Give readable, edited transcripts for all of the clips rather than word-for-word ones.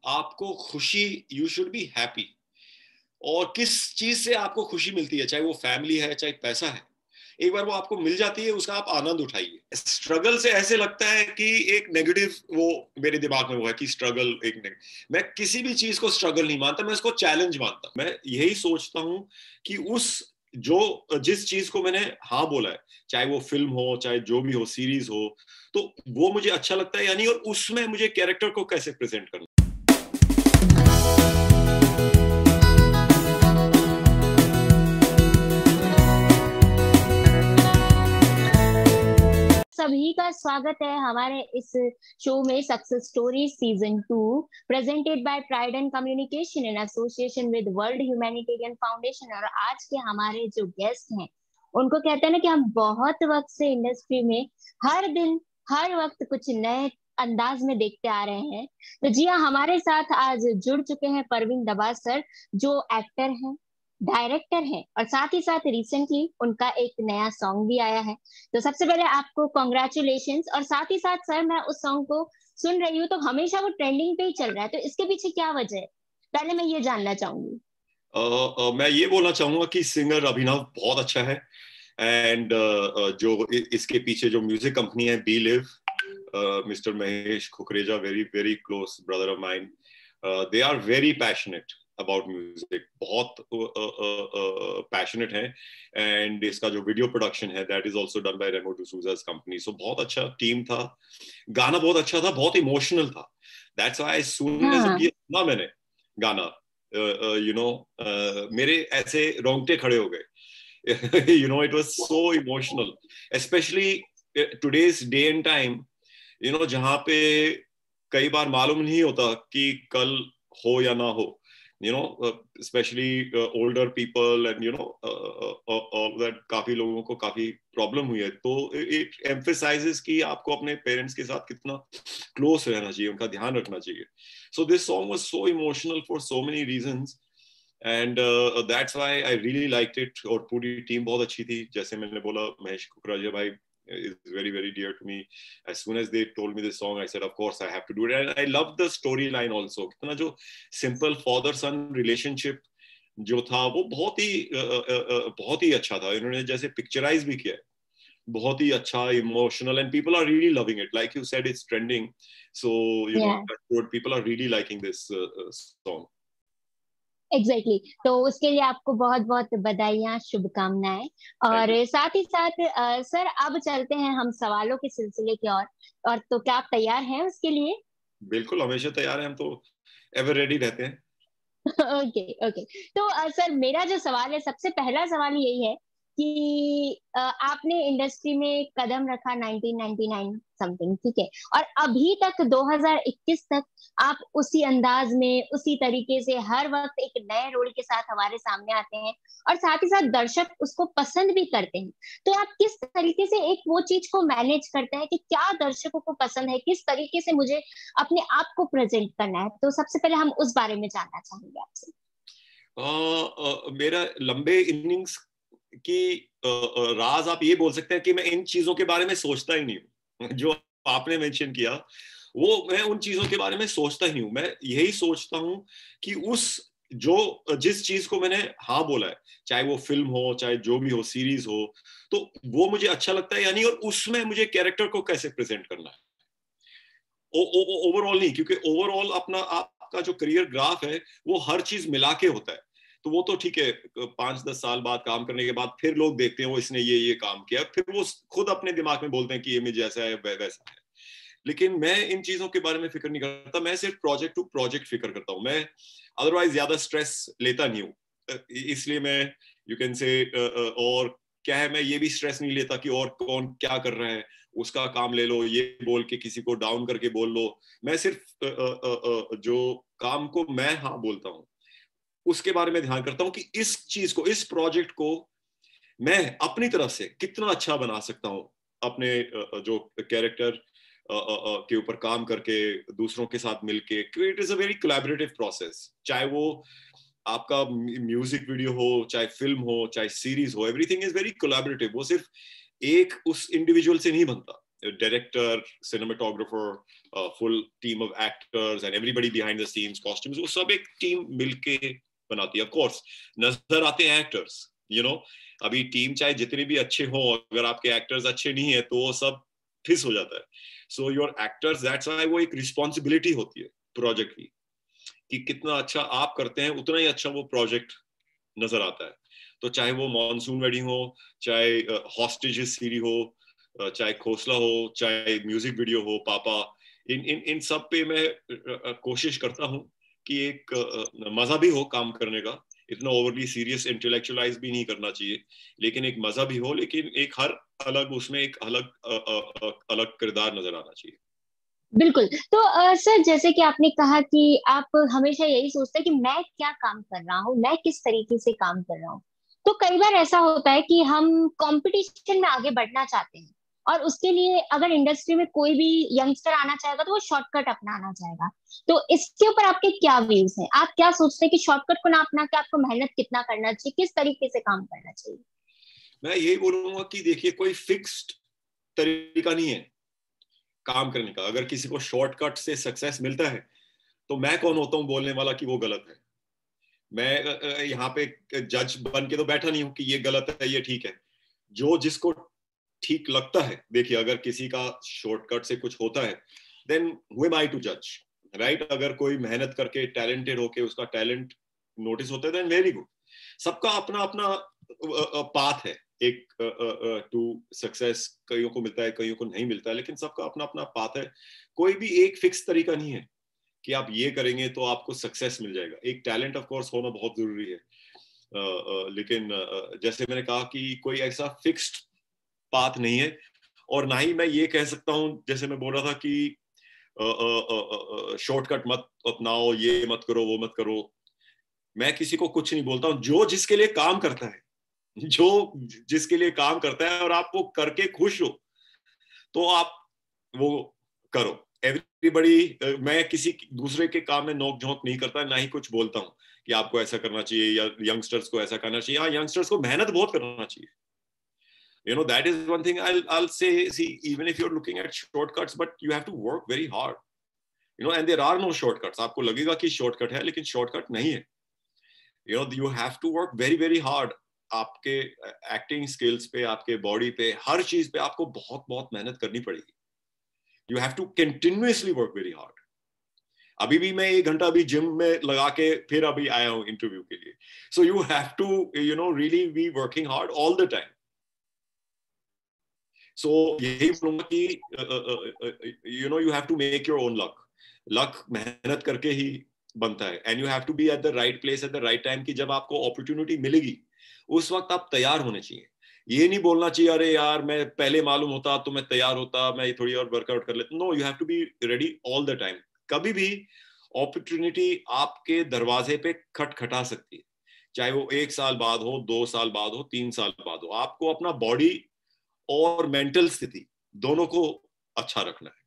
आपको खुशी, you should be happy. और किस चीज से आपको खुशी मिलती है, चाहे वो फैमिली है, चाहे पैसा है, एक बार वो आपको मिल जाती है, उसका आप आनंद उठाइए। स्ट्रगल से ऐसे लगता है कि एक नेगेटिव, वो मेरे दिमाग में वो है कि स्ट्रगल मैं किसी भी चीज को स्ट्रगल नहीं मानता, मैं उसको चैलेंज मानता। मैं यही सोचता हूं कि जिस चीज को मैंने हाँ बोला है, चाहे वो फिल्म हो, चाहे जो भी हो, सीरीज हो, तो वो मुझे अच्छा लगता है यानी, और उसमें मुझे कैरेक्टर को कैसे प्रेजेंट करना। सभी का स्वागत है हमारे इस शो में, success story season 2, presented by Pride and Communication in association with World Humanitarian Foundation. और आज के हमारे जो गेस्ट हैं, उनको कहते हैं ना कि हम बहुत वक्त से इंडस्ट्री में हर दिन हर वक्त कुछ नए अंदाज में देखते आ रहे हैं। तो जी हाँ, हमारे साथ आज जुड़ चुके हैं परवीन दबाज सर, जो एक्टर हैं, डायरेक्टर हैं, और साथ ही साथ रिसेंटली उनका एक नया सॉन्ग भी आया है। तो सबसे पहले आपको कॉन्ग्रेचुलेशंस। और साथ ही साथ सर, मैं उस सॉन्ग को सुन रही हूँ तो हमेशा वो ट्रेंडिंग पे ही चल रहा है, तो इसके पीछे क्या वजह है, पहले मैं ये जानना चाहूंगी। मैं ये बोलना चाहूंगा कि सिंगर अभिनव बहुत अच्छा है, एंड जो इसके पीछे जो म्यूजिक कंपनी है, B Live, Mister Mahesh Kukreja, very very close brother of mine, they are very passionate about music, बहुत पैशनेट है। एंड इसका जो वीडियो प्रोडक्शन है, that is also done by Remo D'Souza's company. So बहुत अच्छा टीम था, गाना बहुत अच्छा था, बहुत इमोशनल था। दैट्स व्हाई सुनने जब ये सुना मैंने गाना, मेरे ऐसे रोंगटे खड़े हो गए। It was so emotional, especially today's day and time, जहाँ पे कई बार मालूम नहीं होता कि कल हो या ना हो, especially older people and all that, काफी लोगों को काफी प्रॉब्लम हुई है, तो it emphasizes कि आपको अपने पेरेंट्स के साथ कितना क्लोज रहना चाहिए, उनका ध्यान रखना चाहिए. So this song was so emotional for so many reasons. And that's why I really liked it. और पूरी टीम बहुत अच्छी थी, जैसे मैंने बोला, महेश कुकरेजा भाई is very very dear to me. As soon as they told me this song, I said of course I have to do it. And I love the storyline also. कितना जो simple father son relationship जो था, वो बहुत ही अच्छा था. इन्होंने जैसे पिक्चराइज भी किया है, बहुत ही अच्छा, emotional, and people are really loving it. Like you said, it's trending. So people are really liking this song. Exactly तो उसके लिए आपको बहुत बहुत बधाइयाँ, शुभकामनाएं। और साथ ही साथ सर, अब चलते हैं हम सवालों के सिलसिले की और तो क्या आप तैयार हैं उसके लिए? बिल्कुल, हमेशा तैयार हैं हम तो, एवर रेडी रहते हैं। Okay okay. तो सर, मेरा जो सवाल है, सबसे पहला सवाल यही है कि आपने इंडस्ट्री में कदम रखा 1999 समथिंग, ठीक है, और अभी तक 2021 तक आप उसी अंदाज में, उसी तरीके से हर वक्त एक नए रोल के साथ हमारे सामने आते हैं, और साथ ही साथ दर्शक उसको पसंद भी करते हैं। तो आप किस तरीके से एक वो चीज को मैनेज करते हैं कि क्या दर्शकों को पसंद है, किस तरीके से मुझे अपने आप को प्रेजेंट करना है? तो सबसे पहले हम उस बारे में जानना चाहेंगे आपसे। मेरा लंबे इनिंग्स की राज आप ये बोल सकते हैं कि मैं इन चीजों के बारे में सोचता ही नहीं हूँ। जो आपने मेंशन किया, वो मैं उन चीजों के बारे में सोचता ही नहीं हूँ। मैं यही सोचता हूँ कि जिस चीज को मैंने हाँ बोला है, चाहे वो फिल्म हो, चाहे जो भी हो, सीरीज हो, तो वो मुझे अच्छा लगता है यानी, और उसमें मुझे कैरेक्टर को कैसे प्रेजेंट करना है, ओवरऑल नहीं, क्योंकि ओवरऑल आपका जो करियर ग्राफ है, वो हर चीज मिला के होता है। तो वो तो ठीक है, 5-10 साल बाद काम करने के बाद फिर लोग देखते हैं वो इसने ये काम किया, फिर वो खुद अपने दिमाग में बोलते हैं कि ये में जैसा है वैसा है। लेकिन मैं इन चीजों के बारे में फिक्र नहीं करता, मैं सिर्फ प्रोजेक्ट टू प्रोजेक्ट फिक्र करता हूँ। मैं अदरवाइज ज्यादा स्ट्रेस लेता नहीं हूँ, इसलिए मैं, यू कैन से, और क्या है, मैं ये भी स्ट्रेस नहीं लेता कि और कौन क्या कर रहा है, उसका काम ले लो, ये बोल के किसी को डाउन करके बोल लो। मैं सिर्फ जो काम को मैं हाँ बोलता हूँ, उसके बारे में ध्यान करता हूँ कि इस चीज को, इस प्रोजेक्ट को मैं अपनी तरफ से कितना अच्छा बना सकता हूँ, अपने जो कैरेक्टर के ऊपर काम करके, दूसरों के साथ मिलके। It is a very collaborative process, चाहे वो आपका म्यूजिक वीडियो हो, चाहे फिल्म हो, चाहे सीरीज हो, एवरीथिंग इज वेरी कोलैबोरेटिव। वो सिर्फ एक उस इंडिविजुअल से नहीं बनता, director, cinematographer, full team of actors and everybody behind the scenes, costumes, वो सब एक टीम मिलके बनाती है. Of course, नजर आते हैं actors, you know, अभी टीम चाहे जितने भी अच्छे हो, अगर आपके एक्टर्स अच्छे नहीं है तो वो सब फिस हो जाता है. So your actors, that's why वो एक रिस्पॉन्सिबिलिटी होती है प्रोजेक्ट की, कि कितना अच्छा आप करते हैं उतना ही अच्छा वो प्रोजेक्ट नजर आता है. तो चाहे वो मॉनसून वेडिंग हो, चाहे हॉस्टेजेस सीरीज हो, चाहे खोसला हो, चाहे म्यूजिक वीडियो हो पापा, इन सब पे मैं कोशिश करता हूँ कि एक मजा भी हो काम करने का. इतना ओवरली सीरियस इंटेलेक्चुअलाइज भी नहीं करना चाहिए, लेकिन एक मजा भी हो, लेकिन एक हर अलग उसमें एक अलग अलग किरदार नजर आना चाहिए. बिल्कुल. तो सर, जैसे कि आपने कहा कि आप हमेशा यही सोचते हैं कि मैं क्या काम कर रहा हूँ, मैं किस तरीके से काम कर रहा हूँ. तो कई बार ऐसा होता है कि हम कंपटीशन में आगे बढ़ना चाहते हैं, और उसके लिए अगर इंडस्ट्री में कोई भी यंगस्टर आना चाहेगा तो वो शॉर्टकट अपनाना चाहेगा. तो इसके ऊपर आपके क्या व्यूज हैं? आप क्या सोचते हैं कि शॉर्टकट को ना अपना के आपको मेहनत कितना करना चाहिए, किस तरीके से काम करना चाहिए? मैं यही बोलूंगा कि देखिए, कोई फिक्स्ड तरीका नहीं है काम करने का. अगर किसी को शॉर्टकट से सक्सेस मिलता है तो मैं कौन होता हूँ बोलने वाला कि वो गलत है. मैं यहाँ पे जज बन के तो बैठा नहीं हूँ कि ये गलत है ये ठीक है. जो जिसको ठीक लगता है, देखिए अगर किसी का शॉर्टकट से कुछ होता है, then who am I to जज, राइट. अगर कोई मेहनत करके टैलेंटेड होके उसका टैलेंट नोटिस होता है, देन वेरी गुड. सबका अपना अपना पाथ है एक टू सक्सेस. कईयों को मिलता है, कईयों को नहीं मिलता है, लेकिन सबका अपना अपना पाथ है. कोई भी एक फिक्स तरीका नहीं है कि आप ये करेंगे तो आपको सक्सेस मिल जाएगा. एक टैलेंट ऑफ कोर्स होना बहुत जरूरी है, लेकिन जैसे मैंने कहा कि कोई ऐसा फिक्स्ड पाथ नहीं है. और ना ही मैं ये कह सकता हूँ, जैसे मैं बोल रहा था कि शॉर्टकट मत अपनाओ, ये मत करो, वो मत करो. मैं किसी को कुछ नहीं बोलता हूँ. जो जिसके लिए काम करता है, जो जिसके लिए काम करता है और आप वो करके खुश हो, तो आप वो करो. एवरीबडी, मैं किसी दूसरे के काम में नोक झोंक नहीं करता, ना ही कुछ बोलता हूँ कि आपको ऐसा करना चाहिए या यंगस्टर्स को ऐसा करना चाहिए. हाँ, यंगस्टर्स को मेहनत बहुत करना चाहिए. You know, that is one thing I'll say. See, even if you're looking at shortcuts, but you have to work very hard. You know, and there are no shortcuts. आपको लगेगा कि shortcut है, लेकिन shortcut नहीं है. You know, you have to work very very hard. आपके acting skills पे, आपके बॉडी पे, हर चीज पे आपको बहुत बहुत मेहनत करनी पड़ेगी. You have to continuously work very hard. अभी भी मैं 1 घंटा अभी जिम में लगा के फिर अभी आया हूँ इंटरव्यू के लिए. So you have to, you know, really be working hard all the time. So यही बोलूंगा कि you know, you have to make your own luck. Luck मेहनत करके ही बनता है. And you have to be at the right place at the right time, कि जब आपको opportunity मिलेगी उस वक्त आप तैयार होने चाहिए. ये नहीं बोलना चाहिए अरे यार मैं पहले मालूम होता तो मैं तैयार होता, मैं थोड़ी और वर्कआउट कर लेता. No, you have to be ready all the time. कभी भी अपॉर्चुनिटी आपके दरवाजे पे खटखटा सकती है, चाहे वो 1 साल बाद हो, 2 साल बाद हो, 3 साल बाद हो. आपको अपना बॉडी और मेंटल स्थिति दोनों को अच्छा रखना है,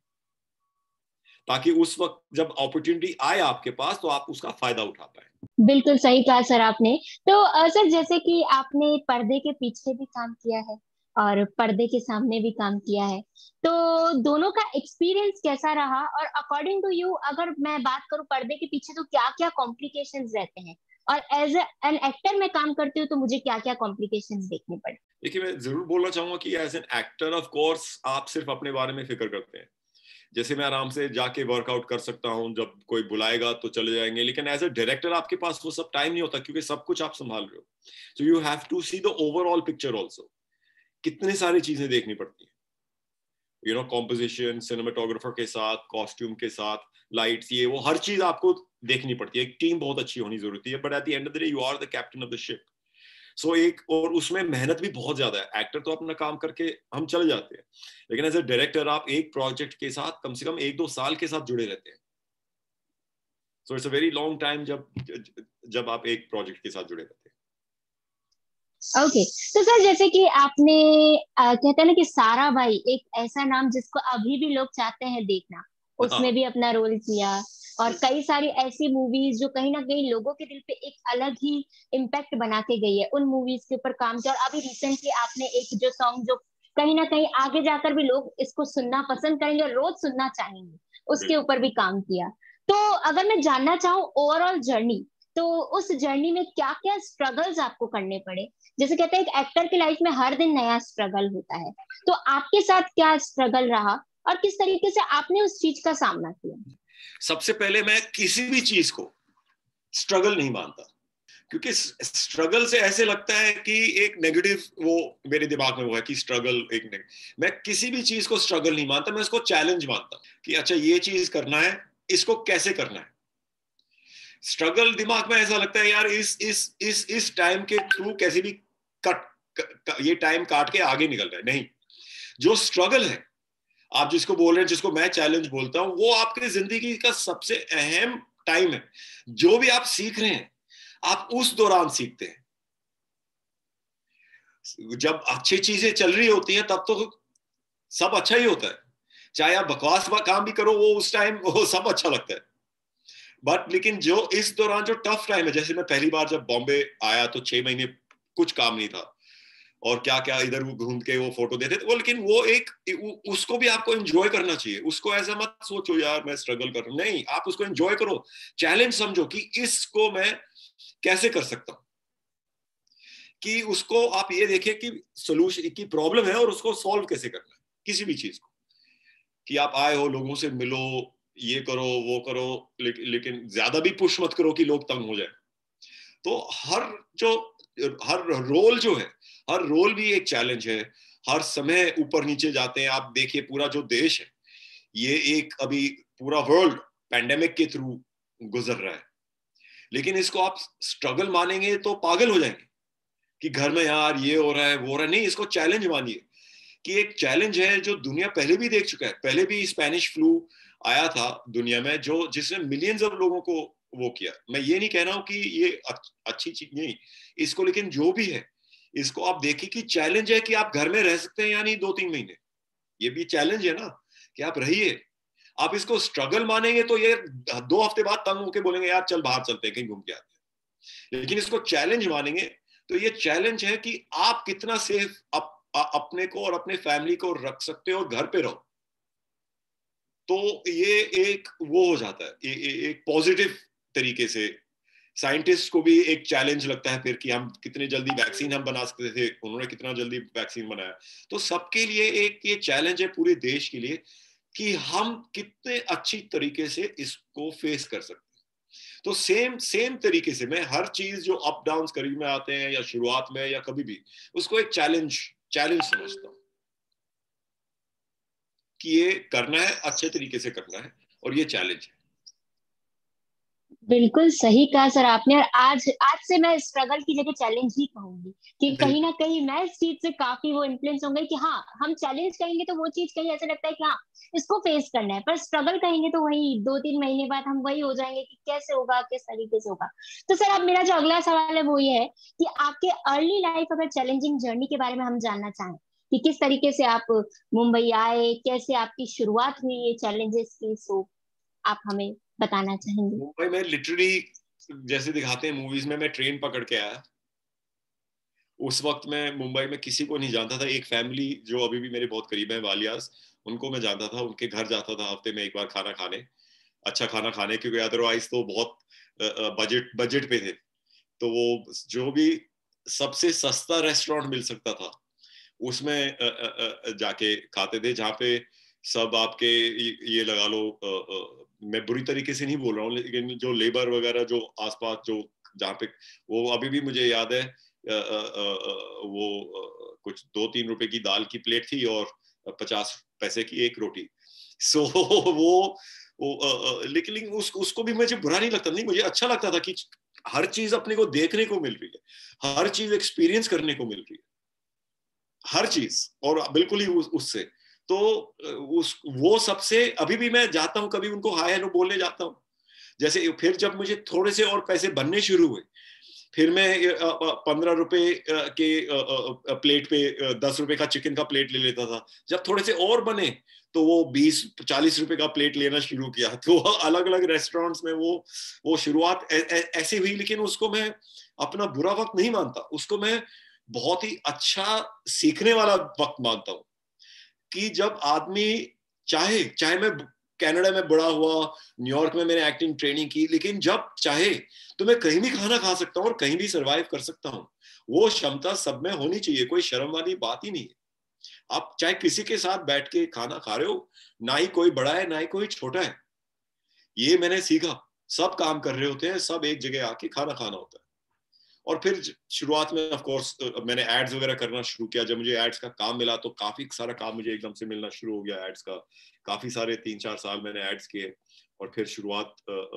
ताकि उस वक्त जब अपॉर्चुनिटी आए आपके पास तो आप उसका फायदा उठा पाए. बिल्कुल सही कहा सर आपने. तो सर, जैसे कि आपने पर्दे के पीछे भी काम किया है और पर्दे के सामने भी काम किया है, तो दोनों का एक्सपीरियंस कैसा रहा? और अकॉर्डिंग टू यू, अगर मैं बात करूं पर्दे के पीछे, तो क्या क्या कॉम्प्लिकेशंस रहते हैं, और एज एन एक्टर में काम करती हूँ तो मुझे क्या क्या कॉम्प्लिकेशंस देखने पड़े? देखिए, मैं जरूर बोलना चाहूंगा कि as an actor of course आप सिर्फ अपने बारे में फिक्र करते हैं. जैसे मैं आराम से जाके वर्कआउट कर सकता हूँ, जब कोई बुलाएगा तो चले जाएंगे, लेकिन एज अ डायरेक्टर आपके पास वो सब टाइम नहीं होता, क्योंकि सब कुछ आप संभाल रहे हो. So you have to see the overall picture also. कितने सारी चीजें देखनी पड़ती हैं. यू नो, कॉम्पोजिशन, सिनेमाटोग्राफर के साथ, कॉस्ट्यूम के साथ, लाइट्स, ये वो हर चीज आपको देखनी पड़ती है. एक टीम बहुत अच्छी होनी जरूरी है, but at the end of the day you are the captain of the ship. So एक और उसमें मेहनत भी बहुत ज्यादा है. एक्टर तो अपना काम करके हम चले जाते हैं, लेकिन एज अ डायरेक्टर आप एक प्रोजेक्ट के साथ कम से कम 1-2 साल के साथ जुड़े रहते हैं. So it's a very long time जब आप एक प्रोजेक्ट के साथ जुड़े रहते हैं. ओके. तो सर, जैसे कि आपने कहते हैं ना कि सारा भाई एक ऐसा नाम जिसको अभी भी लोग चाहते हैं देखना, उसमें भी अपना रोल किया, और कई सारी ऐसी मूवीज जो कहीं ना कहीं लोगों के दिल पे एक अलग ही इम्पैक्ट बना के गई है, उन मूवीज के ऊपर काम किया. और अभी रिसेंटली आपने एक जो सॉन्ग जो कहीं ना कहीं आगे जाकर भी लोग इसको सुनना पसंद करेंगे और रोज सुनना चाहेंगे, उसके ऊपर भी काम किया। तो अगर मैं जानना चाहूँ ओवरऑल जर्नी, तो उस जर्नी में क्या क्या स्ट्रगल्स आपको करने पड़े? जैसे कहते हैं एक एक्टर की लाइफ में हर दिन नया स्ट्रगल होता है, तो आपके साथ क्या स्ट्रगल रहा और किस तरीके से आपने उस चीज का सामना किया? सबसे पहले मैं किसी भी चीज को स्ट्रगल नहीं मानता, क्योंकि स्ट्रगल से ऐसे लगता है कि एक नेगेटिव, वो मेरे दिमाग में वो है कि स्ट्रगल एक मैं किसी भी चीज को स्ट्रगल नहीं मानता, मैं इसको चैलेंज मानता कि अच्छा ये चीज करना है, इसको कैसे करना है। स्ट्रगल दिमाग में ऐसा लगता है यार इस टाइम के थ्रू कैसे भी ये टाइम काट के आगे निकल रहा है। नहीं, जो स्ट्रगल है, आप जिसको बोल रहे हैं, जिसको मैं चैलेंज बोलता हूं, वो आपकी जिंदगी का सबसे अहम टाइम है। जो भी आप सीख रहे हैं, आप उस दौरान सीखते हैं। जब अच्छी चीजें चल रही होती हैं तब तो सब अच्छा ही होता है, चाहे आप बकवास काम भी करो, वो उस टाइम वो सब अच्छा लगता है। बट लेकिन जो इस दौरान जो टफ टाइम है, जैसे मैं पहली बार जब बॉम्बे आया तो 6 महीने कुछ काम नहीं था, और क्या क्या इधर घूम के वो फोटो देते थे वो, लेकिन वो एक उसको भी आपको एंजॉय करना चाहिए। उसको ऐसा मत सोचो यार मैं स्ट्रगल कर रहा हूं, नहीं, आप उसको एंजॉय करो, चैलेंज समझो कि इसको मैं कैसे कर सकता हूं, कि उसको आप ये देखें कि सोल्यूशन की प्रॉब्लम है और उसको सॉल्व कैसे करना है। किसी भी चीज को, कि आप आए हो, लोगों से मिलो, ये करो वो करो, लेकिन ज्यादा भी पुश मत करो कि लोग तंग हो जाए। तो हर रोल जो है, हर रोल भी एक चैलेंज है। हर समय ऊपर नीचे जाते हैं। आप देखिए पूरा जो देश है, ये एक अभी पूरा वर्ल्ड पैंडेमिक के थ्रू गुजर रहा है, लेकिन इसको आप स्ट्रगल मानेंगे तो पागल हो जाएंगे कि घर में यार ये हो रहा है वो हो रहा है। नहीं, इसको चैलेंज मानिए कि एक चैलेंज है जो दुनिया पहले भी देख चुका है। पहले भी स्पेनिश फ्लू आया था दुनिया में, जो जिसने मिलियंस ऑफ लोगों को वो किया। मैं ये नहीं कह रहा हूं कि ये अच्छी चीज नहीं इसको, लेकिन जो भी है इसको आप देखिए कि चैलेंज है कि आप घर में रह सकते हैं या नहीं 2-3 महीने। ये भी चैलेंज है ना कि आप रहिए। आप इसको स्ट्रगल मानेंगे तो ये 2 हफ्ते बाद तंग होके बोलेंगे यार चल बाहर चलते हैं, कहीं घूम के आते हैं। लेकिन इसको चैलेंज मानेंगे तो ये चैलेंज है कि आप कितना सेफ अपने को और अपने फैमिली को रख सकते हो और घर पे रहो। तो ये एक वो हो जाता है, एक पॉजिटिव तरीके से। साइंटिस्ट को भी एक चैलेंज लगता है फिर कि हम कितने जल्दी वैक्सीन हम बना सकते थे, उन्होंने कितना जल्दी वैक्सीन बनाया। तो सबके लिए एक ये चैलेंज है, पूरे देश के लिए, कि हम कितने अच्छी तरीके से इसको फेस कर सकते हैं। तो सेम तरीके से मैं हर चीज जो अप डाउन करीब में आते हैं या शुरुआत में या कभी भी, उसको एक चैलेंज समझता हूँ कि ये करना है, अच्छे तरीके से करना है, और ये चैलेंज है। बिल्कुल सही कहा सर आपने। और आज आज से मैं स्ट्रगल की जगह चैलेंज ही कहूंगी कि कहीं ना कहीं मैं इस चीज से काफी वो इन्फ्लुएंस होंगे कि हाँ, हम चैलेंज कहेंगे तो वो चीज कहीं ऐसा लगता है कि हाँ इसको फेस करना है, पर स्ट्रगल कहेंगे तो वही 2-3 महीने बाद हम वही हो जाएंगे कि कैसे होगा, किस तरीके से होगा। तो सर अब मेरा जो अगला सवाल है वो ये है कि आपके अर्ली लाइफ अगर चैलेंजिंग जर्नी के बारे में हम जानना चाहें कि किस तरीके से आप मुंबई आए, कैसे आपकी शुरुआत हुई ये चैलेंजेस की, सो आप हमें बताना चाहेंगे? मुंबई में लिटरली जैसे दिखाते हैं मूवीज में, मैं ट्रेन पकड़ के आया। उस वक्त मैं मुंबई में किसी को नहीं जानता था। एक फैमिली जो अभी भी मेरे बहुत करीब है, वालियास, उनको मैं जानता था। उनके घर जाता था हफ्ते में एक बार खाना खाने, अच्छा खाना खाने, क्योंकि अदरवाइज तो बहुत बजट पे थे। तो वो जो भी सबसे सस्ता रेस्टोरेंट मिल सकता था उसमें जाके खाते थे, जहाँ पे सब आपके ये लगा लो, मैं बुरी तरीके से नहीं बोल रहा हूँ, लेकिन जो लेबर वगैरह जो आसपास जो जहाँ पे, वो अभी भी मुझे याद है, वो कुछ 2-3 रुपए की दाल की प्लेट थी और 50 पैसे की एक रोटी। सो वो लेकिन उसको भी मुझे बुरा नहीं लगता, नहीं, मुझे अच्छा लगता था कि हर चीज अपने को देखने को मिल रही है, हर चीज एक्सपीरियंस करने को मिल रही है, हर चीज, और बिल्कुल ही उससे तो वो सबसे अभी भी मैं जाता हूँ, कभी उनको हाय हेलो बोलने जाता हूँ। जैसे फिर जब मुझे थोड़े से और पैसे बनने शुरू हुए, फिर मैं 15 रुपए के प्लेट पे 10 रुपए का चिकन का प्लेट ले लेता था। जब थोड़े से और बने तो वो 20-40 रुपए का प्लेट लेना शुरू किया। तो अलग अलग रेस्टोरेंट्स में वो शुरुआत ऐसे हुई। लेकिन उसको मैं अपना बुरा वक्त नहीं मानता, उसको मैं बहुत ही अच्छा सीखने वाला वक्त मानता हूँ। कि जब आदमी चाहे मैं कनाडा में बड़ा हुआ, न्यूयॉर्क में मैंने एक्टिंग ट्रेनिंग की, लेकिन जब चाहे तो मैं कहीं भी खाना खा सकता हूँ और कहीं भी सरवाइव कर सकता हूँ। वो क्षमता सब में होनी चाहिए, कोई शर्म वाली बात ही नहीं है। आप चाहे किसी के साथ बैठ के खाना खा रहे हो, ना ही कोई बड़ा है ना ही कोई छोटा है, ये मैंने सीखा। सब काम कर रहे होते हैं, सब एक जगह आके खाना खाना होता है। और फिर शुरुआत में ऑफ कोर्स मैंने एड्स वगैरह करना शुरू किया। जब मुझे एड्स का काम मिला तो काफी सारा काम मुझे एकदम से मिलना शुरू हो गया एड्स का। काफी सारे 3-4 साल मैंने एड्स किए। और फिर शुरुआत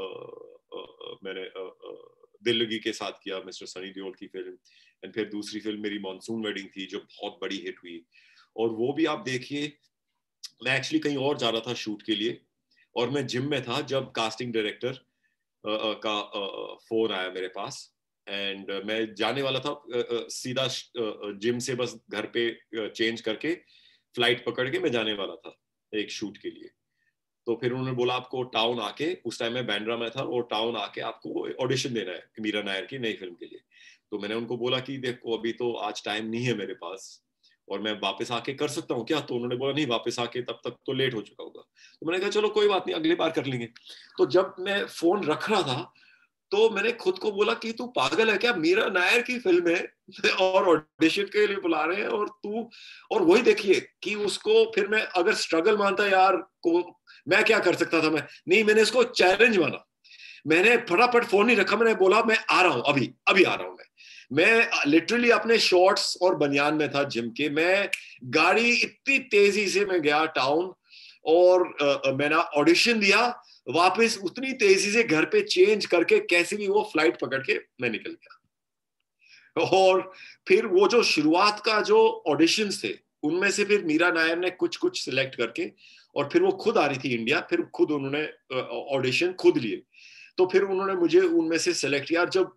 मैंने दिल लगी के साथ किया, मिस्टर सनी देओल की फिल्म। एंड फिर दूसरी फिल्म मेरी मॉनसून वेडिंग थी, जो बहुत बड़ी हिट हुई। और वो भी आप देखिए, मैं एक्चुअली कहीं और जा रहा था शूट के लिए, और मैं जिम में था जब कास्टिंग डायरेक्टर का फोन आया मेरे पास। एंड मैं जाने वाला था सीधा जिम से बस घर पे चेंज करके फ्लाइट पकड़ के मैं जाने वाला था एक शूट के लिए। तो फिर उन्होंने बोला आपको टाउन आके, उस टाइम में बैंड्रा में था, और टाउन आके आपको ऑडिशन देना है मीरा नायर की नई फिल्म के लिए। तो मैंने उनको बोला कि देखो अभी तो आज टाइम नहीं है मेरे पास, और मैं वापस आके कर सकता हूँ क्या? तो उन्होंने बोला नहीं, वापस आके तब तक तो लेट हो चुका होगा। तो मैंने कहा चलो कोई बात नहीं, अगली बार कर लेंगे। तो जब मैं फोन रख रहा था तो मैंने खुद को बोला कि तू पागल है क्या, मीरा नायर की फिल्म है और ऑडिशन के लिए बुला रहे हैं, और तू, और वही देखिए कि उसको फिर मैं अगर स्ट्रगल मानता यार को, मैं क्या कर सकता था? मैं नहीं, मैंने इसको चैलेंज माना। मैंने फटाफट फोन नहीं रखा, मैंने बोला मैं आ रहा हूं, अभी अभी आ रहा हूं। मैं लिटरली अपने शॉर्ट्स और बनियान में था जिम के। मैं गाड़ी इतनी तेजी से मैं गया टाउन, और मैंने ऑडिशन दिया, वापस उतनी तेजी से घर पे चेंज करके कैसे भी वो फ्लाइट पकड़ के मैं निकल गया। और फिर वो जो शुरुआत का जो ऑडिशंस थे, उनमें से फिर मीरा नायर ने कुछ कुछ सिलेक्ट करके, और फिर वो खुद आ रही थी इंडिया, फिर खुद उन्होंने ऑडिशन खुद लिए। तो फिर उन्होंने मुझे उनमें से सिलेक्ट किया। जब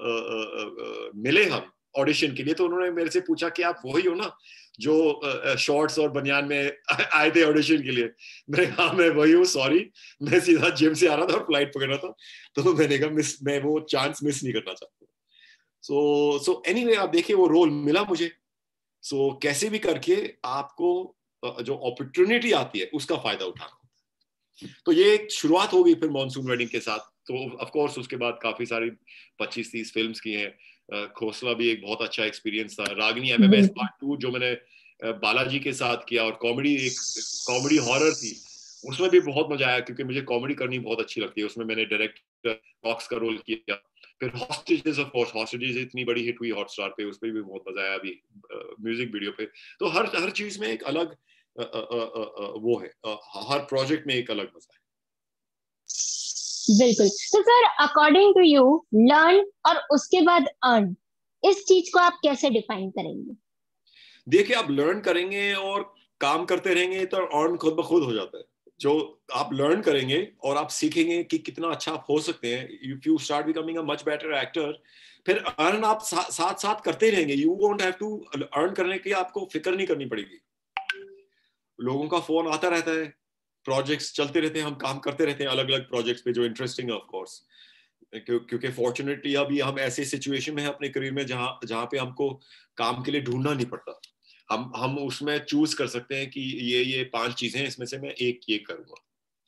मिले हम ऑडिशन के लिए, तो उन्होंने मेरे से पूछा कि आप वही हो ना जो शॉर्ट्स और बनियान में आए थे ऑडिशन के लिए? मैंने कहा मैं वही हूँ, सॉरी, मैं सीधा जिम से आ रहा था और फ्लाइट पकड़ रहा था। तो मैंने कहा मैं वो चांस मिस नहीं करना चाहता। सो एनीवे, आप देखिए वो रोल मिला मुझे। सो कैसे भी करके आपको जो अपॉर्चुनिटी आती है उसका फायदा उठाना। तो ये एक शुरुआत हो गई फिर मॉनसून वेडिंग के साथ। तो ऑफ कोर्स उसके बाद काफी सारी 25-30 फिल्म्स की हैं। खोसला भी एक बहुत अच्छा एक्सपीरियंस था। रागिनी एमएमएस पार्ट 2 जो मैंने बालाजी के साथ किया, और कॉमेडी, एक कॉमेडी हॉरर थी, उसमें भी बहुत मजा आया क्योंकि मुझे कॉमेडी करनी बहुत अच्छी लगती है। उसमें मैंने डायरेक्टर बॉक्स का रोल किया। फिर हॉस्टेजेस, ऑफ कोर्स हॉस्टेजेस इतनी बड़ी हिट हुई हॉटस्टार पे, उस पर भी बहुत मजा आया अभी म्यूजिक वीडियो पे। तो हर चीज में एक अलग वो है, हर प्रोजेक्ट में एक अलग मजा है। बिल्कुल। तो sir, according to you, learn और उसके बाद अर्न, इस चीज को आप कैसे डिफाइन करेंगे? देखिए, आप लर्न करेंगे और काम करते रहेंगे तो अर्न खुद ब खुद हो जाता है। जो आप लर्न करेंगे और आप सीखेंगे कि कितना अच्छा आप हो सकते हैं, if you start becoming a much better actor, फिर अर्न आप साथ साथ करते रहेंगे। You won't have to earn करने की आपको फिक्र नहीं करनी पड़ेगी। लोगों का फोन आता रहता है, प्रोजेक्ट्स चलते रहते हैं, हम काम करते रहते हैं अलग अलग प्रोजेक्ट्स पे जो इंटरेस्टिंग है ऑफ कोर्स। क्योंकि फॉर्चुनेटली अभी हम ऐसे सिचुएशन में हैं अपने करियर में जहां जहां पे हमको काम के लिए ढूंढना नहीं पड़ता। हम उसमें चूज कर सकते हैं कि ये 5 चीजें, इसमें से मैं एक ये करूंगा।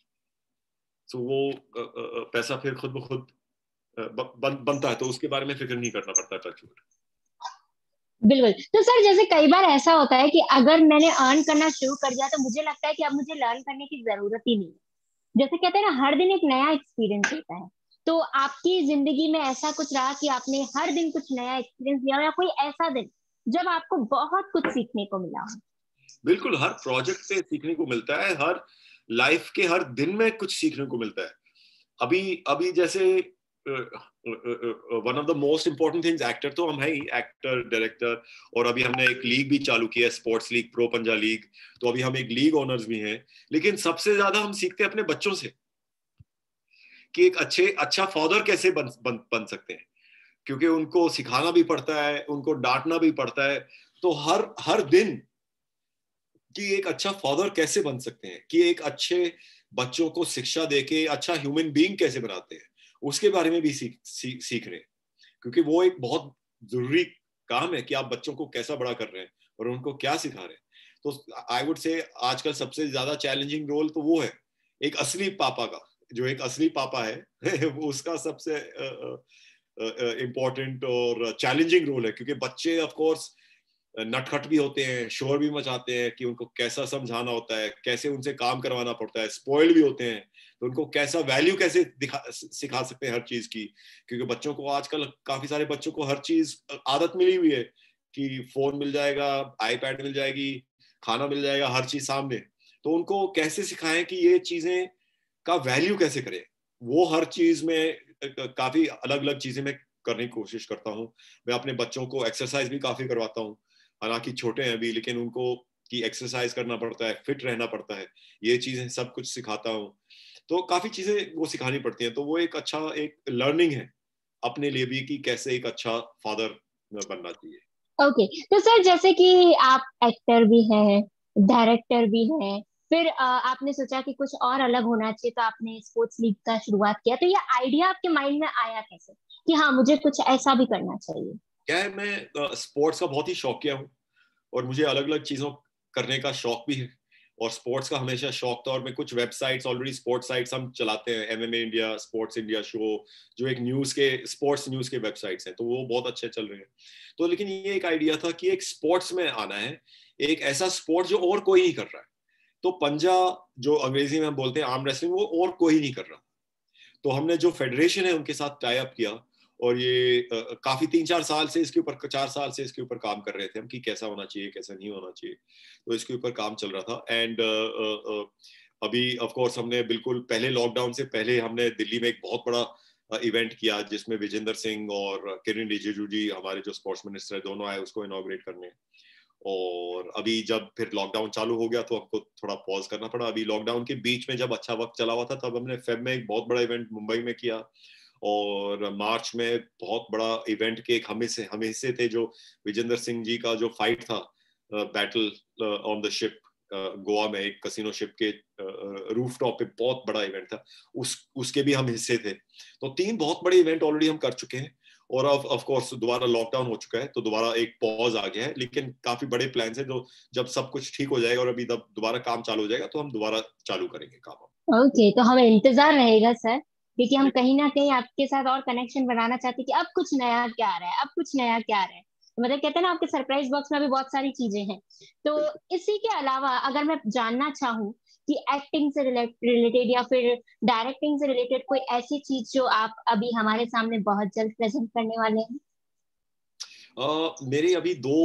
तो वो पैसा फिर खुद ब खुद बनता है, तो उसके बारे में फिक्र नहीं करना पड़ता। टचवुड। बिल्कुल। तो सर, जैसे कई बार ऐसा होता है कि अगर मैंने अर्न करना शुरू कर दिया तो मुझे लगता है कि अब मुझे लर्न करने की जरूरत ही नहीं है। जैसे कहते हैं ना, हर दिन एक नया एक्सपीरियंस होता है। तो आपकी जिंदगी में ऐसा कुछ रहा कि आपने हर दिन कुछ नया एक्सपीरियंस लिया हो, या कोई ऐसा दिन जब आपको बहुत कुछ सीखने को मिला हो? बिल्कुल, हर प्रोजेक्ट पे सीखने को मिलता है, हर लाइफ के हर दिन में कुछ सीखने को मिलता है। अभी अभी जैसे one of the most important things, actor तो हम है ही, एक्टर डायरेक्टर, और अभी हमने एक लीग भी चालू किया है, sports league, pro Panja league. तो अभी हम एक लीग ओनर्स भी हैं। लेकिन सबसे ज्यादा हम सीखते हैं अपने बच्चों से कि एक अच्छा फादर कैसे बन सकते हैं, क्योंकि उनको सिखाना भी पड़ता है, उनको डांटना भी पड़ता है। तो हर हर दिन कि एक अच्छा फादर कैसे बन सकते हैं, कि एक अच्छे बच्चों को शिक्षा देके अच्छा ह्यूमन बीइंग कैसे बनाते हैं, उसके बारे में भी सीख रहे हैं। क्योंकि वो एक बहुत जरूरी काम है कि आप बच्चों को कैसा बड़ा कर रहे हैं और उनको क्या सिखा रहे हैं। तो आई वुड से आजकल सबसे ज्यादा चैलेंजिंग रोल तो वो है, एक असली पापा का, जो एक असली पापा है वो उसका सबसे इम्पोर्टेंट और चैलेंजिंग रोल है, क्योंकि बच्चे ऑफ कोर्स नटखट भी होते हैं, शोर भी मचाते हैं कि उनको कैसा समझाना होता है, कैसे उनसे काम करवाना पड़ता है, स्पॉइल भी होते हैं, तो उनको कैसा वैल्यू कैसे सिखा सकते हैं हर चीज की, क्योंकि बच्चों को आजकल, काफी सारे बच्चों को हर चीज आदत मिली हुई है कि फोन मिल जाएगा, आईपैड मिल जाएगी, खाना मिल जाएगा, हर चीज सामने। तो उनको कैसे सिखाएं कि ये चीजें का वैल्यू कैसे करें, वो हर चीज में काफी अलग अलग चीजें मैं करने की कोशिश करता हूँ। मैं अपने बच्चों को एक्सरसाइज भी काफी करवाता हूँ, हालांकि छोटे हैं अभी, लेकिन उनको कि एक्सरसाइज करना पड़ता है, फिट रहना पड़ता है, ये चीजें सब कुछ सिखाता हूँ। तो काफी चीजें वो सिखानी पड़ती हैं, तो वो एक अच्छा एक लर्निंग है अपने लिए भी कि कैसे एक अच्छा फादर बनना चाहिए। ओके, तो सर जैसे कि आप एक्टर भी हैं, डायरेक्टर भी हैं, फिर आपने सोचा कि कुछ और अलग होना चाहिए, तो आपने स्पोर्ट्स लीग का शुरुआत किया। तो ये आइडिया आपके माइंड में आया कैसे कि हाँ मुझे कुछ ऐसा भी करना चाहिए? क्या है, मैं स्पोर्ट्स का बहुत ही शौकिया हूँ, और मुझे अलग अलग चीजों करने का शौक भी है, और स्पोर्ट्स का हमेशा शौक था। और मैं कुछ वेबसाइट्स, ऑलरेडी स्पोर्ट्स साइट्स हम चलाते हैं, MMA India, sports India show, जो एक न्यूज के, स्पोर्ट्स न्यूज के वेबसाइट्स हैं, तो वो बहुत अच्छे चल रहे हैं। तो लेकिन ये एक आइडिया था कि एक स्पोर्ट्स में आना है, एक ऐसा स्पोर्ट जो और कोई नहीं कर रहा है। तो पंजा, जो अंग्रेजी में हम बोलते हैं आर्म रेसलिंग, वो और कोई नहीं कर रहा। तो हमने जो फेडरेशन है उनके साथ टाई अप किया, और ये काफी 3-4 साल से इसके ऊपर, 4 साल से इसके ऊपर काम कर रहे थे हम कि कैसा होना चाहिए, कैसा नहीं होना चाहिए। तो इसके ऊपर काम चल रहा था। एंड अभी ऑफ कोर्स हमने बिल्कुल पहले, लॉकडाउन से पहले, हमने दिल्ली में एक बहुत बड़ा इवेंट किया, जिसमें विजेंद्र सिंह और किरण रिजिजू जी, हमारे जो स्पोर्ट्स मिनिस्टर है, दोनों आए उसको इनॉग्रेट करने। और अभी जब फिर लॉकडाउन चालू हो गया तो हमको थोड़ा पॉज करना पड़ा। अभी लॉकडाउन के बीच में जब अच्छा वक्त चला हुआ था, तब हमने फेब में एक बहुत बड़ा इवेंट मुंबई में किया, और मार्च में बहुत बड़ा इवेंट के एक हम हिस्से थे, जो विजेंद्र सिंह जी का जो फाइट था, battle on the ship, Goa में एक कसिनो शिप के रूफ टॉप पे बहुत बड़ा इवेंट था, उसके भी हम हिस्से थे। तो 3 बहुत बड़े इवेंट ऑलरेडी हम कर चुके हैं, और अब ऑफ कोर्स दोबारा लॉकडाउन हो चुका है, तो दोबारा एक पॉज आ गया है, लेकिन काफी बड़े प्लान्स हैं, जो जब सब कुछ ठीक हो जाएगा और अभी तब दोबारा काम चालू हो जाएगा, तो हम दोबारा चालू करेंगे काम। ओके, तो हमें इंतजार रहेगा सर, क्योंकि हम कहीं ना कहीं आपके साथ और कनेक्शन बनाना चाहते हैं कि अब कुछ नया क्या आ रहा है, अब कुछ नया क्या आ रहा है। तो मतलब कहते हैं ना, आपके सरप्राइज बॉक्स में अभी बहुत सारी चीजें हैं। तो इसी के अलावा अगर मैं जानना चाहूँ कि एक्टिंग से रिलेटेड या फिर डायरेक्टिंग से रिलेटेड कोई ऐसी चीज जो आप अभी हमारे सामने बहुत जल्द प्रेजेंट करने वाले हैं? मेरे अभी दो,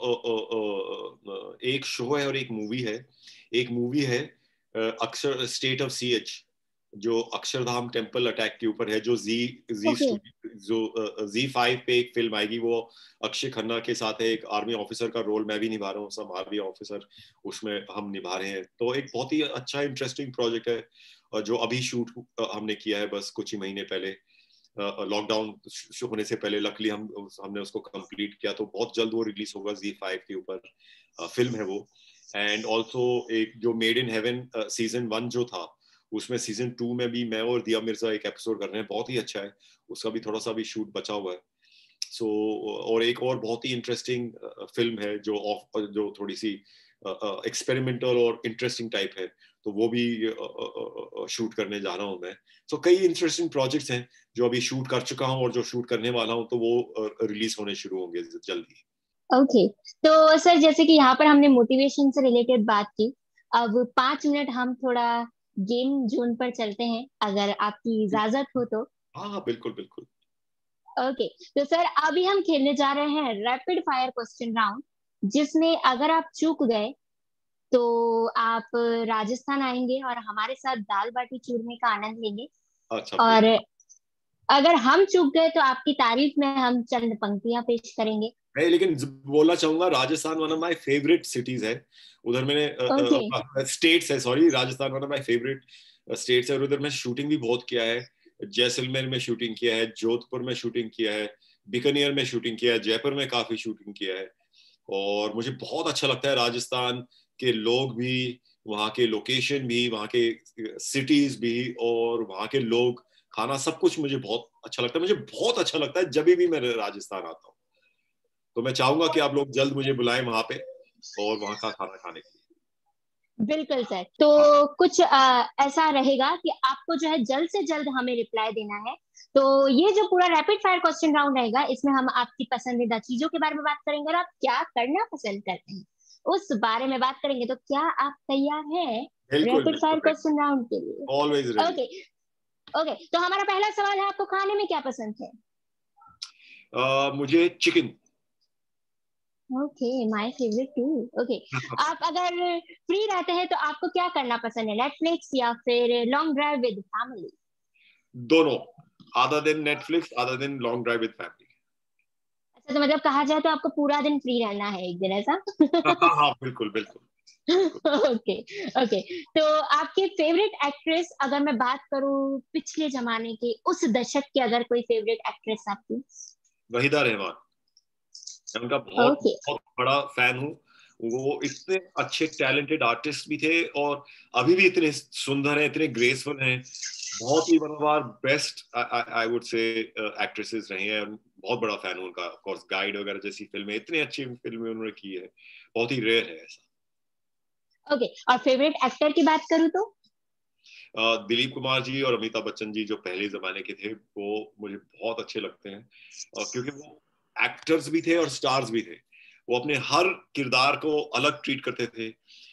एक शो है और एक मूवी है। एक मूवी है अक्षर स्टेट ऑफ CH, जो अक्षरधाम टेम्पल अटैक के ऊपर है, जो जी जी ओके। जो Z5 पे एक फिल्म आएगी, वो अक्षय खन्ना के साथ है, एक आर्मी ऑफिसर का रोल मैं भी निभा रहा हूँ, सब आर्मी ऑफिसर उसमें हम निभा रहे हैं। तो एक बहुत ही अच्छा इंटरेस्टिंग प्रोजेक्ट है, जो अभी शूट हमने किया है बस कुछ ही महीने पहले, लॉकडाउन होने से पहले। लकली हमने उसको कंप्लीट किया, तो बहुत जल्द वो रिलीज होगा, Z5 के ऊपर फिल्म है वो। एंड ऑल्सो एक जो मेड इन हेवन सीजन 1 जो था, उसमें सीजन 2 में भी मैं और दिया मिर्जा एक एपिसोड कर रहे हैं, बहुत ही अच्छा है, उसका भी थोड़ा सा भी शूट बचा हुआ है। सो और एक और बहुत ही इंटरेस्टिंग फिल्म है, जो थोड़ी सी एक्सपेरिमेंटल और इंटरेस्टिंग टाइप है, तो वो भी शूट करने जा रहा हूँ मैं। सो कई इंटरेस्टिंग प्रोजेक्ट्स हैं जो अभी शूट कर चुका हूँ और जो शूट करने वाला हूँ, तो वो रिलीज होने शुरू होंगे जल्दी। ओके, तो सर जैसे कि यहाँ पर हमने मोटिवेशन से रिलेटेड बात की, अब 5 मिनट हम थोड़ा गेम जोन पर चलते हैं, अगर आपकी इजाजत हो तो। हाँ हाँ, बिल्कुल बिल्कुल। ओके, तो सर अभी हम खेलने जा रहे हैं रैपिड फायर क्वेश्चन राउंड, जिसमें अगर आप चूक गए तो आप राजस्थान आएंगे और हमारे साथ दाल बाटी चूरमे का आनंद लेंगे। अच्छा, और अगर हम चूक गए तो आपकी तारीफ में हम चंद पंक्तियां पेश करेंगे। मैं लेकिन बोलना चाहूंगा, Rajasthan one of my favourite cities है। उधर ओके। मैंने स्टेट्स है, sorry, Rajasthan one of my favourite states है, और उधर मैं शूटिंग भी बहुत किया है। जैसलमेर में शूटिंग किया है, जोधपुर में शूटिंग किया है, बीकानेर में शूटिंग किया है, जयपुर में काफी शूटिंग किया है। और मुझे बहुत अच्छा लगता है राजस्थान के लोग भी, वहाँ के लोकेशन भी, वहाँ के सिटीज भी, और वहाँ के लोग, खाना, सब कुछ मुझे बहुत अच्छा लगता है। मुझे बहुत अच्छा लगता है जब भी मैं राजस्थान आता हूँ। तो मैं चाहूंगा कि आप लोग जल्द मुझे बुलाएं वहां पे, और वहाँ का खाना खाने के लिए। बिल्कुल सर। तो कुछ ऐसा रहेगा कि आपको जो है जल्द से जल्द हमें रिप्लाई देना है। तो ये जो पूरा रैपिड फायर क्वेश्चन राउंड रहेगा, इसमें हम आपकी पसंदीदा चीजों के बारे में बात करेंगे और आप क्या करना पसंद करते हैं उस बारे में बात करेंगे। तो क्या आप तैयार हैं बिल्कुल रैपिड फायर बिल्कुल, क्वेश्चन राउंड के लिए? Always ready. ओके। ओके, तो हमारा पहला सवाल है, आपको खाने में क्या पसंद है? मुझे chicken. Okay, my favourite too. Okay, आप अगर फ्री रहते हैं तो आपको क्या करना पसंद है, नेटफ्लिक्स या फिर लॉन्ग ड्राइव विद फैमिली? दोनों, other than Netflix, other than long drive with family. अच्छा, तो मतलब कहा जाए तो आपको पूरा दिन फ्री रहना है एक दिन, ऐसा? हाँ हाँ हाँ, बिल्कुल बिल्कुल। ओके। ओके, तो आपकी फेवरेट एक्ट्रेस, अगर मैं बात करूं पिछले जमाने की, उस दशक की अगर कोई फेवरेट एक्ट्रेस आपकी? वहीदा रहमान, मैं उनका बहुत ओके। बहुत बड़ा फैन हूँ। वो इतने अच्छे टैलेंटेड आर्टिस्ट भी थे और अभी भी इतने सुंदर हैं, इतने ग्रेसफुल हैं। बहुत ही one of our best I would say actresses रही हैं। बहुत बड़ा फैन हूँ उनका। ऑफ कोर्स गाइड वगैरह जैसी फिल्में, इतनी अच्छी फिल्में उन्होंने की है, बहुत ही रेयर है ऐसा। ओके, और फेवरेट एक्टर की बात करूं तो? दिलीप कुमार जी और अमिताभ बच्चन जी जो पहले जमाने के थे, वो मुझे बहुत अच्छे लगते हैं। क्योंकि वो एक्टर्स भी थे और स्टार्स भी थे। वो अपने हर किरदार को अलग ट्रीट करते थे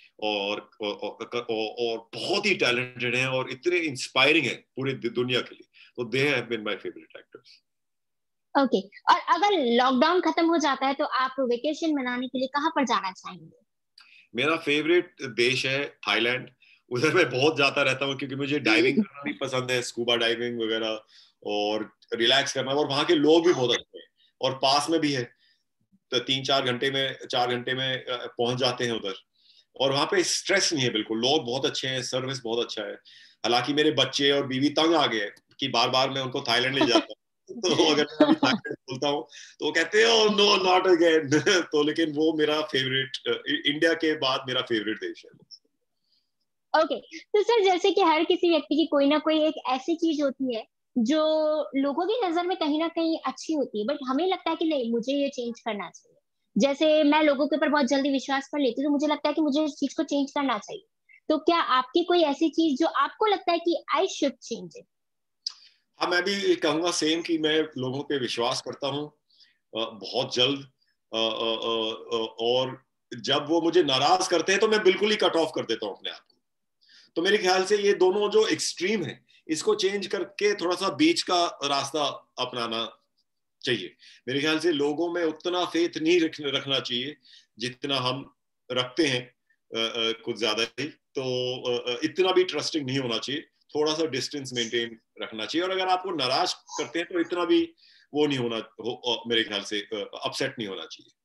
और बहुत ही टैलेंटेड हैं और इतने इंस्पायरिंग हैं पूरे दुनिया के लिए। तो they have been my favourite actors. Okay, और अगर लॉकडाउन खत्म हो जाता है तो आप वेकेशन मनाने के लिए कहाँ पर जाना चाहेंगे? मेरा फेवरेट देश है थाईलैंड। उधर मैं बहुत जाता रहता हूँ क्योंकि मुझे डाइविंग करना भी पसंद है, स्कूबा डाइविंग वगैरह, और रिलैक्स करना। और वहाँ के लोग भी बहुत अच्छे हैं और पास में भी है, तो 3-4 घंटे में, 4 घंटे में पहुंच जाते हैं उधर। और वहाँ पे स्ट्रेस नहीं है बिल्कुल, लोग बहुत अच्छे हैं, सर्विस बहुत अच्छा है। हालांकि मेरे बच्चे और बीवी तंग आ गए हैं कि बार बार मैं उनको थाईलैंड ले जाता हूँ। तो अगर मैं अभी थाईलैंड बोलता हूँ तो वो कहते हैं ओह नो नॉट अगेन। तो लेकिन वो मेरा फेवरेट, इंडिया के बाद मेरा फेवरेट देश है। ओके, तो सर जैसे कि हर किसी व्यक्ति की कोई ना कोई एक ऐसी चीज होती है जो लोगों की नजर में कहीं ना कहीं अच्छी होती है, बट हमें लगता है कि नहीं, मुझे ये चेंज करना चाहिए। जैसे मैं लोगों के ऊपर बहुत जल्दी विश्वास कर लेती हूँ, तो मुझे लगता है कि मुझे इस चीज को चेंज करना चाहिए। तो क्या आपकी कोई ऐसी चीज जो आपको लगता है कि आई शुड चेंज इट? हाँ, मैं भी कहूंगा सेम कि मैं लोगों पे विश्वास करता हूँ बहुत जल्द। और जब वो मुझे नाराज करते हैं तो मैं बिल्कुल ही कट ऑफ कर देता हूँ अपने आप को। तो मेरे ख्याल से ये दोनों जो एक्सट्रीम है, इसको चेंज करके थोड़ा सा बीच का रास्ता अपनाना चाहिए। मेरे ख्याल से लोगों में उतना फेथ नहीं रखना चाहिए जितना हम रखते हैं, कुछ ज्यादा ही। तो इतना भी ट्रस्टिंग नहीं होना चाहिए, थोड़ा सा डिस्टेंस मेंटेन रखना चाहिए। और अगर आपको नाराज करते हैं तो इतना भी वो नहीं होना मेरे ख्याल से अपसेट नहीं होना चाहिए।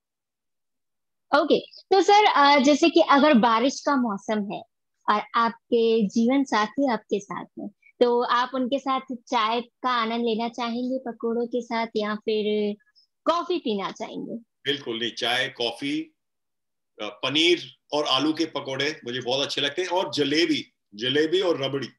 ओके, तो सर जैसे कि अगर बारिश का मौसम है और आपके जीवन साथी आपके साथ में, तो आप उनके साथ चाय का आनंद लेना चाहेंगे पकोड़ों के साथ, या फिर कॉफी पीना चाहेंगे? बिल्कुल नहीं, चाय कॉफी, पनीर और आलू के पकोड़े मुझे बहुत अच्छे लगते हैं, और जलेबी, जलेबी और रबड़ी।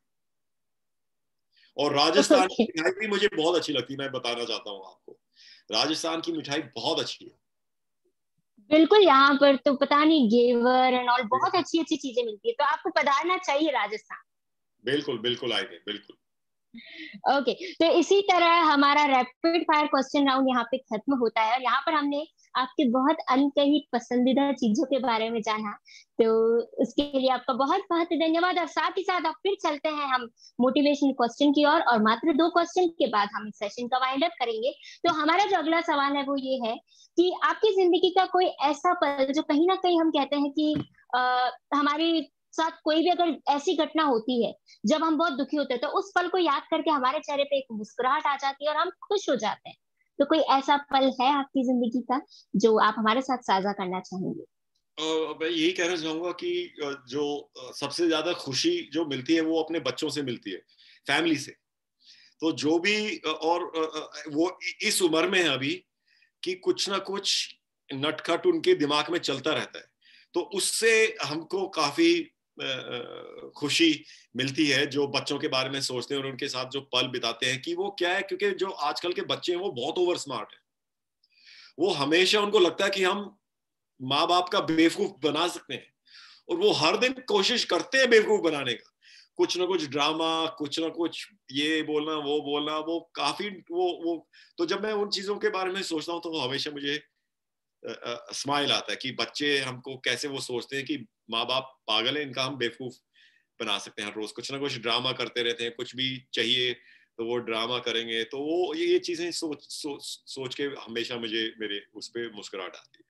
और राजस्थान ओके, की मिठाई भी मुझे बहुत अच्छी लगती है, मैं बताना चाहता हूँ आपको। राजस्थान की मिठाई बहुत अच्छी है। बिल्कुल, यहाँ पर तो पता नहीं घेवर एंड ऑल बहुत अच्छी अच्छी चीजें मिलती है, तो आपको पधारना चाहिए राजस्थान। बिल्कुल बिल्कुल आएंगे, बिल्कुल। ओके, तो इसी तरह हमारा रैपिड फायर क्वेश्चन राउंड यहाँ पे खत्म होता है, और यहाँ पर हमने आपके बहुत अनकही पसंदीदा चीजों के बारे में जाना। तो उसके लिए आपका बहुत बहुत धन्यवाद, और साथ ही साथ अब फिर चलते हैं हम मोटिवेशन क्वेश्चन की ओर, और मात्र 2 क्वेश्चन के बाद हम इस सेशन का वाइंड अप करेंगे। तो हमारा जो अगला सवाल है वो ये है कि आपकी जिंदगी का कोई ऐसा पल जो कहीं ना कहीं हम कहते हैं कि हमारी साथ कोई भी अगर ऐसी घटना होती है जब हम बहुत दुखी होते हैं, तो उस पल को याद करके हमारे चेहरे पे एक मुस्कुराहट आ जाती है और हम खुश हो जाते हैं। तो कोई ऐसा पल है आपकी जिंदगी का जो आप हमारे साथ साझा करना चाहेंगे? मैं यही कहना चाहूंगा कि जो सबसे ज्यादा खुशी जो मिलती है वो अपने बच्चों से मिलती है, फैमिली से। तो जो भी वो इस उम्र में है अभी कि कुछ ना कुछ नटखट उनके दिमाग में चलता रहता है। तो उससे हमको काफी खुशी मिलती है, जो बच्चों के बारे में सोचते हैं और उनके साथ जो पल बिताते हैं। कि वो क्या है, क्योंकि जो आजकल के बच्चे हैं वो बहुत ओवर स्मार्ट है। वो हमेशा उनको लगता है कि हम माँ बाप का बेवकूफ बना सकते हैं, और वो हर दिन कोशिश करते हैं बेवकूफ बनाने का, कुछ ना कुछ ड्रामा, कुछ ना कुछ ये बोलना वो बोलना, वो काफी वो तो जब मैं उन चीजों के बारे में सोचता हूँ तो हमेशा मुझे स्माइल आता है कि बच्चे हमको कैसे वो सोचते हैं कि माँ बाप पागल है, इनका हम बेवकूफ बना सकते हैं, हर रोज कुछ ना कुछ ड्रामा करते रहते हैं, कुछ भी चाहिए तो वो ड्रामा करेंगे, तो वो ये चीजें सोच के हमेशा मुझे मेरे उस पे मुस्कुराहट आती है।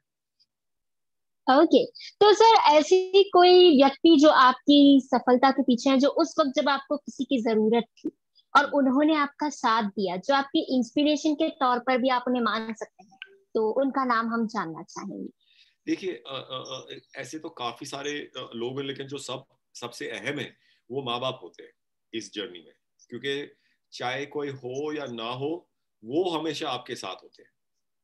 ओके, तो सर ऐसी कोई व्यक्ति जो आपकी सफलता के पीछे है, जो उस वक्त जब आपको किसी की जरूरत थी और उन्होंने आपका साथ दिया, जो आपकी इंस्पिरेशन के तौर पर भी आप उन्हें मान सकते हैं, तो उनका नाम हम जानना चाहेंगे। देखिए ऐसे तो काफी सारे लोग हैं, लेकिन जो सबसे अहम है वो माँ बाप होते हैं इस जर्नी में, क्योंकि चाहे कोई हो या ना हो, वो हमेशा आपके साथ होते हैं।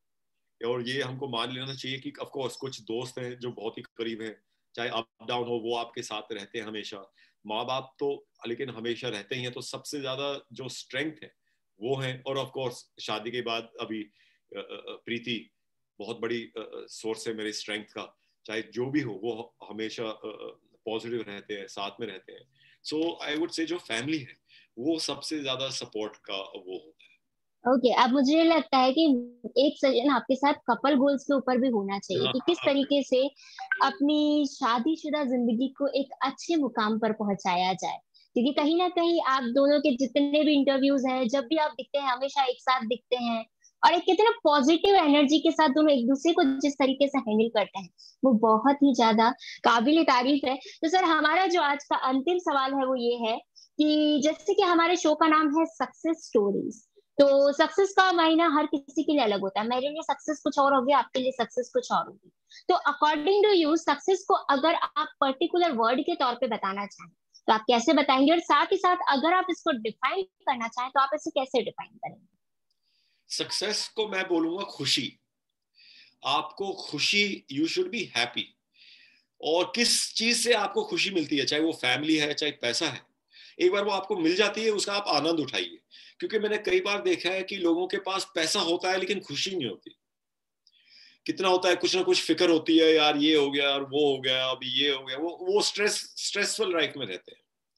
और ये हमको मान लेना चाहिए कि ऑफ कोर्स कुछ दोस्त हैं जो बहुत ही करीब हैं, चाहे अप डाउन हो वो आपके साथ रहते हैं हमेशा, माँ बाप तो लेकिन हमेशा रहते ही हैं। तो सबसे ज्यादा जो स्ट्रेंथ है वो है, और ऑफ कोर्स शादी के बाद अभी प्रीति बहुत बड़ी सोर्स है मेरी स्ट्रेंथ का। चाहे जो भी हो वो हमेशा पॉजिटिव रहते हैं, साथ में रहते हैं। सो आई वुड से जो फैमिली है वो सबसे ज्यादा सपोर्ट का वो होता है। ओके, अब मुझे लगता है कि एक सजन आपके साथ कपल गोल्स के ऊपर भी होना चाहिए, हाँ कि किस हाँ तरीके से अपनी शादीशुदा जिंदगी को एक अच्छे मुकाम पर पहुंचाया जाए। क्योंकि कहीं ना कहीं आप दोनों के जितने भी इंटरव्यूज हैं, जब भी आप दिखते हैं हमेशा एक साथ दिखते हैं, और एक कितना पॉजिटिव एनर्जी के साथ दोनों एक दूसरे को जिस तरीके से हैंडल करते हैं, वो बहुत ही ज्यादा काबिल तारीफ है। तो सर हमारा जो आज का अंतिम सवाल है वो ये है कि जैसे कि हमारे शो का नाम है सक्सेस स्टोरीज, तो सक्सेस का मायना हर किसी के लिए अलग होता है। मेरे लिए सक्सेस कुछ और होगी, आपके लिए सक्सेस कुछ और होगी। तो अकॉर्डिंग टू यू सक्सेस को अगर आप पर्टिकुलर वर्ड के तौर पे बताना चाहें तो आप कैसे बताएंगे, और साथ ही साथ अगर आप इसको डिफाइन करना चाहें तो आप इसे कैसे डिफाइन करेंगे? सक्सेस को मैं बोलूंगा खुशी। आपको खुशी, यू शुड बी हैप्पी। और किस चीज से आपको खुशी मिलती है, चाहे वो फैमिली है चाहे पैसा है, एक बार वो आपको मिल जाती है उसका आप आनंद उठाइए। क्योंकि मैंने कई बार देखा है कि लोगों के पास पैसा होता है लेकिन खुशी नहीं होती। कितना होता है, कुछ ना कुछ फिक्र होती है, यार ये हो गया और वो हो गया, अभी ये हो गया, वो स्ट्रेसफुल लाइफ में रहते हैं।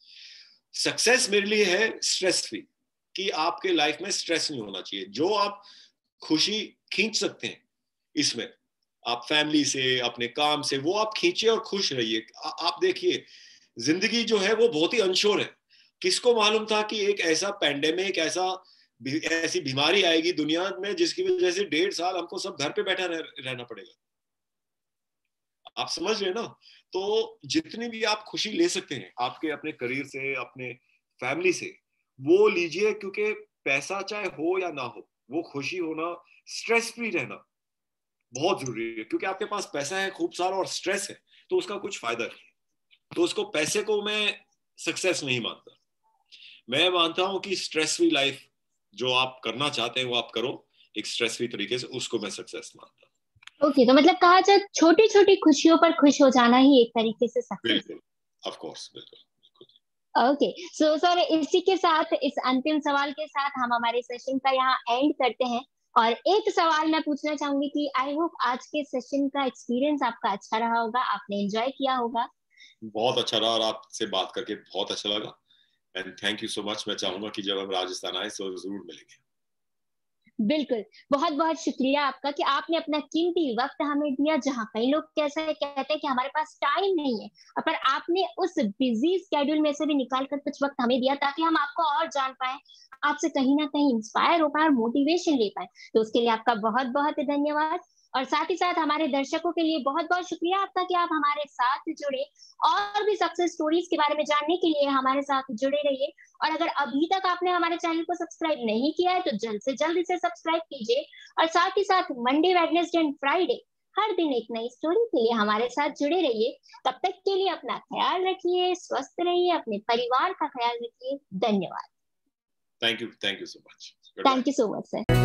सक्सेस मेरे लिए है स्ट्रेस फ्री, कि आपके लाइफ में स्ट्रेस नहीं होना चाहिए। जो आप खुशी खींच सकते हैं इसमें, आप फैमिली से, अपने काम से, वो आप खींचिए और खुश रहिए। आप देखिए जिंदगी जो है वो बहुत ही अनश्योर है। किसको मालूम था कि एक ऐसा पैंडेमिक, ऐसी बीमारी आएगी दुनिया में जिसकी वजह से 1.5 साल हमको सब घर पे बैठा रहना पड़ेगा। आप समझ रहे हैं ना? तो जितनी भी आप खुशी ले सकते हैं आपके अपने करियर से, अपने फैमिली से, वो लीजिए। क्योंकि पैसा चाहे हो या ना हो, वो खुशी होना, स्ट्रेस फ्री रहना बहुत जरूरी है। क्योंकि आपके पास पैसा है खूब सारा और स्ट्रेस है तो उसका कुछ फायदा नहीं। तो उसको, पैसे को मैं सक्सेस नहीं मानता। मैं मानता हूं कि स्ट्रेस फ्री लाइफ जो आप करना चाहते हैं वो आप करो एक स्ट्रेस फ्री तरीके से, उसको मैं सक्सेस मानता हूँ। ओके, तो मतलब कहा जाए छोटी छोटी खुशियों पर खुश हो जाना ही एक तरीके से सक्सेस बिल्कुल, ऑफ कोर्स, बिल्कुल। है। ओके, सो सर इसी के साथ, इस अंतिम सवाल के साथ हम हमारे सेशन का यहाँ एंड करते हैं। और एक सवाल मैं पूछना चाहूंगी कि आई होप आज के सेशन का एक्सपीरियंस आपका अच्छा रहा होगा, आपने एंजॉय किया होगा। बहुत अच्छा रहा और आपसे बात करके बहुत अच्छा लगा। And thank you so much. मैं चाहूंगा कि जब हम राजस्थान आए तो जरूर मिलेंगे। बिल्कुल, बहुत बहुत शुक्रिया आपका कि आपने अपना कीमती वक्त हमें दिया। जहाँ कई लोग कैसे कहते हैं कि हमारे पास टाइम नहीं है, पर आपने उस बिजी स्केड्यूल में से भी निकाल कर कुछ वक्त हमें दिया ताकि हम आपको और जान पाए, आपसे कहीं ना कहीं इंस्पायर हो पाए और मोटिवेशन ले पाए। तो उसके लिए आपका बहुत बहुत धन्यवाद। और साथ ही साथ हमारे दर्शकों के लिए बहुत बहुत शुक्रिया आपका कि आप हमारे साथ जुड़े। और भी सक्सेस स्टोरीज के बारे में जानने के लिए हमारे साथ जुड़े रहिए। और अगर अभी तक आपने हमारे चैनल को सब्सक्राइब नहीं किया है तो जल्द से जल्द इसे सब्सक्राइब कीजिए। और साथ ही साथ मंडे, वेडनेसडे एंड फ्राइडे हर दिन एक नई स्टोरी के लिए हमारे साथ जुड़े रहिए। तब तक के लिए अपना ख्याल रखिए, स्वस्थ रहिए, अपने परिवार का ख्याल रखिए। धन्यवाद। Thank you so much. Thank you so much sir.